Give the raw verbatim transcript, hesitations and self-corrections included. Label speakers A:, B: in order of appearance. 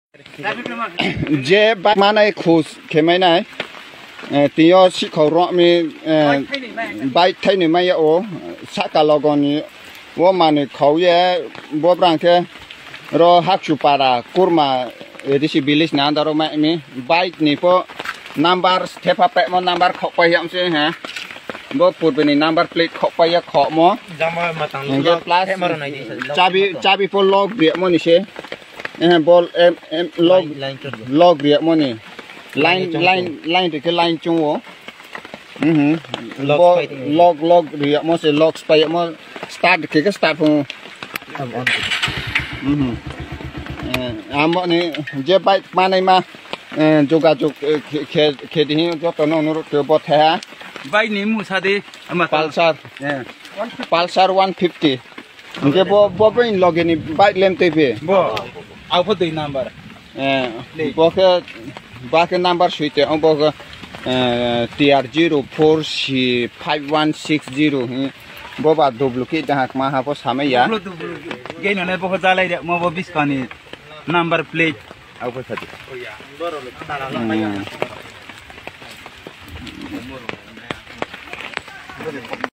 A: जे बाइक माने खुश खेमाय नाय तियो सिखौ मी बाइक थाइने माय ओ साका लगनी वो माने खावये वो ब्रांके रो हाक्सुपारा कुरमा एदिसि बिलिस ना दारो माय मी बाइक निपो नंबर स्टेप पे मो नंबर खपाय हमसे हा वो पुरबेनि नंबर प्लेट खपाय खमो जामा प्लस चाबी चाबी पो लॉक बिया मो निसे बॉल एम एम लॉग लॉग रिया मनी लाइन लाइन लाइन के लाइन चुंगो हम्म लॉग लॉग रिया मो से लॉग स्पाई मो स्टार्ट के के स्टार्ट हूं हम्म आम ने जे बाइक माने मा जोगा जोग खे खेदि जो तो नो नो तो बथ है
B: बाइक नि मुसादे
A: पल्सर पल्सर one fifty के बो बो बिन लॉगिन बाइक लेमते पे
B: about the number
A: eh boke bake number suite on boke T R zero four C five one six zero bo ba duplicate dahak ma ha po samai ya
B: ge no ne bo jalai de mo bo biskani number plate au po thati o ya boro le tara la pa ya